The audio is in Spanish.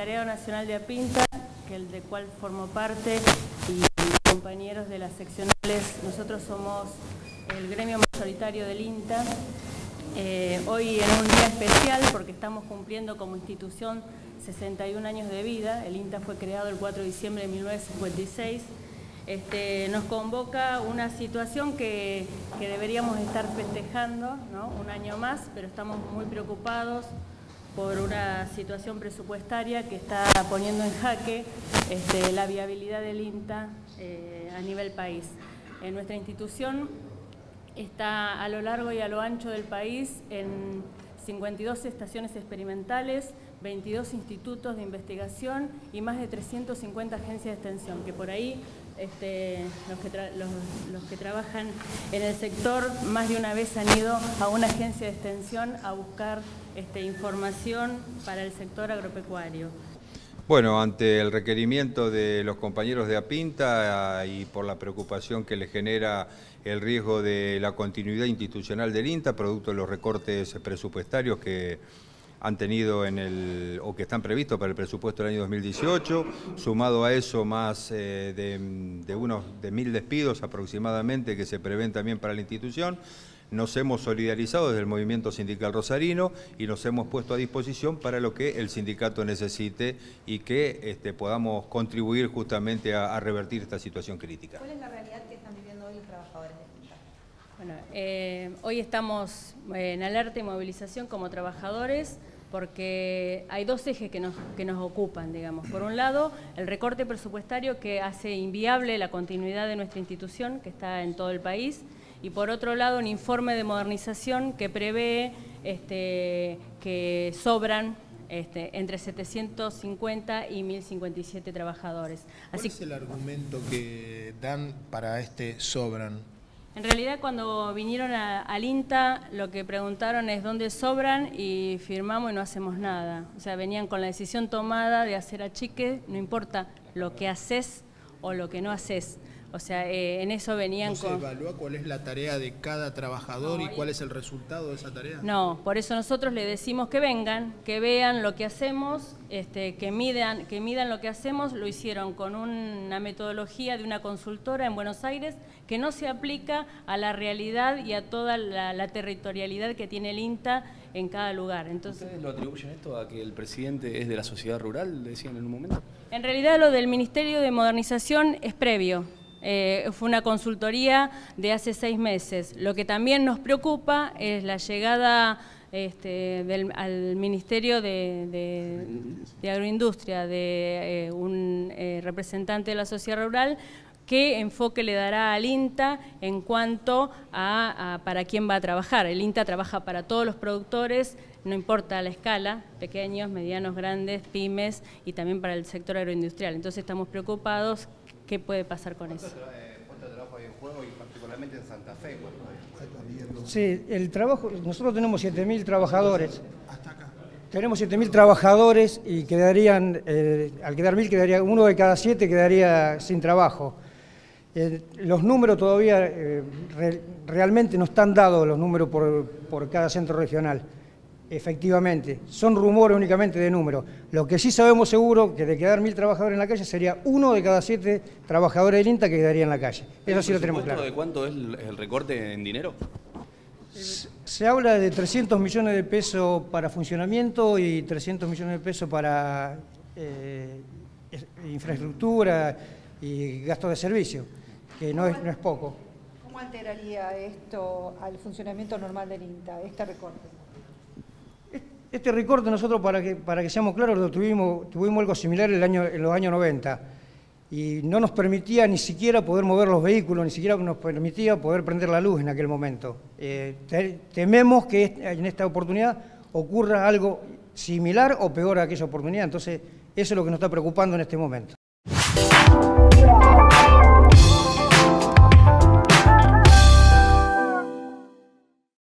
Secretariado Nacional de APINTA, del cual formo parte, y compañeros de las seccionales. Nosotros somos el gremio mayoritario del INTA. Hoy en un día especial porque estamos cumpliendo como institución 61 años de vida. El INTA fue creado el 4 de diciembre de 1956. Nos convoca una situación que deberíamos estar festejando, ¿no?, un año más, pero estamos muy preocupados por una situación presupuestaria que está poniendo en jaque la viabilidad del INTA a nivel país. Nuestra institución está a lo largo y a lo ancho del país en 52 estaciones experimentales, 22 institutos de investigación y más de 350 agencias de extensión, que por ahí los que trabajan en el sector más de una vez han ido a una agencia de extensión a buscar información para el sector agropecuario. Bueno, ante el requerimiento de los compañeros de APINTA y por la preocupación que les genera el riesgo de la continuidad institucional del INTA, producto de los recortes presupuestarios que han tenido o que están previstos para el presupuesto del año 2018, sumado a eso más de 1.000 despidos aproximadamente que se prevén también para la institución, nos hemos solidarizado desde el movimiento sindical rosarino y nos hemos puesto a disposición para lo que el sindicato necesite y que podamos contribuir justamente a revertir esta situación crítica. ¿Cuál es la realidad que están viviendo hoy los trabajadores de INTA? Bueno, hoy estamos en alerta y movilización como trabajadores porque hay dos ejes que nos ocupan, digamos. Por un lado, el recorte presupuestario que hace inviable la continuidad de nuestra institución, que está en todo el país, y por otro lado un informe de modernización que prevé que sobran entre 750 y 1.057 trabajadores. ¿Cuál es el argumento que dan para sobran? En realidad cuando vinieron al INTA lo que preguntaron es dónde sobran y firmamos y no hacemos nada. O sea, venían con la decisión tomada de hacer achique, no importa lo que haces o lo que no haces. O sea, en eso venían con... ¿No se evalúa cuál es la tarea de cada trabajador y cuál es el resultado de esa tarea? No, por eso nosotros le decimos que vengan, que vean lo que hacemos, que midan lo que hacemos. Lo hicieron con una metodología de una consultora en Buenos Aires que no se aplica a la realidad y a toda la territorialidad que tiene el INTA en cada lugar. Entonces, ¿ustedes lo atribuyen esto a que el presidente es de la sociedad rural, decían en un momento? En realidad lo del Ministerio de Modernización es previo. Fue una consultoría de hace 6 meses. Lo que también nos preocupa es la llegada al Ministerio de Agroindustria de un representante de la sociedad rural. ¿Qué enfoque le dará al INTA en cuanto a para quién va a trabajar? El INTA trabaja para todos los productores, no importa la escala, pequeños, medianos, grandes, pymes, y también para el sector agroindustrial. Entonces estamos preocupados. ¿Qué puede pasar con eso? ¿Cuánto trabajo hay en juego y particularmente en Santa Fe? Sí, el trabajo, nosotros tenemos 7.000 trabajadores. Tenemos 7.000 trabajadores y quedarían, al quedar 1.000 quedaría, 1 de cada 7 quedaría sin trabajo. Los números todavía realmente no están dados, los números por cada centro regional. Efectivamente, son rumores únicamente de números. Lo que sí sabemos seguro que de quedar 1.000 trabajadores en la calle sería 1 de cada 7 trabajadores del INTA que quedaría en la calle. Eso sí lo tenemos claro. ¿De cuánto es el recorte en dinero? Se habla de 300 millones de pesos para funcionamiento y 300 millones de pesos para infraestructura y gastos de servicio, que no es poco. ¿Cómo alteraría esto al funcionamiento normal del INTA, este recorte? Este recorte nosotros, para que seamos claros, tuvimos algo similar en los años 90 y no nos permitía ni siquiera poder mover los vehículos, ni siquiera nos permitía poder prender la luz en aquel momento. Tememos que en esta oportunidad ocurra algo similar o peor a aquella oportunidad, entonces eso es lo que nos está preocupando en este momento.